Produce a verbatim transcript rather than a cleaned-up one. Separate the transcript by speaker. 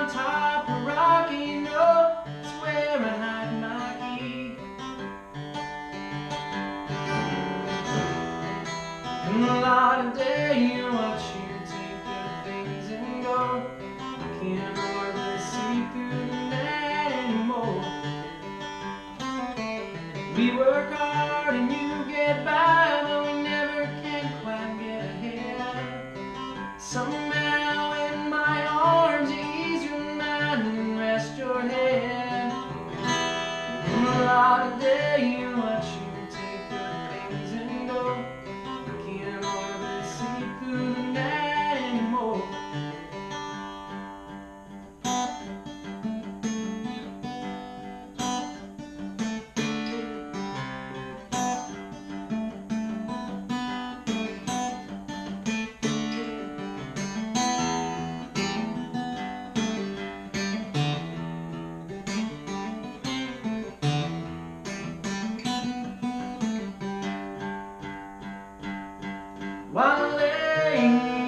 Speaker 1: on top of rock, you know, it's where I hide my key. And a lot of day you watch you take your things and go. I can't hardly see through the night anymore. We work hard and you get by, but we never can quite get ahead. Somehow in my arms you ease your mind and rest your head. And a lot of day you watch you take your things and go. I can't hardly see through the night anymore. While laying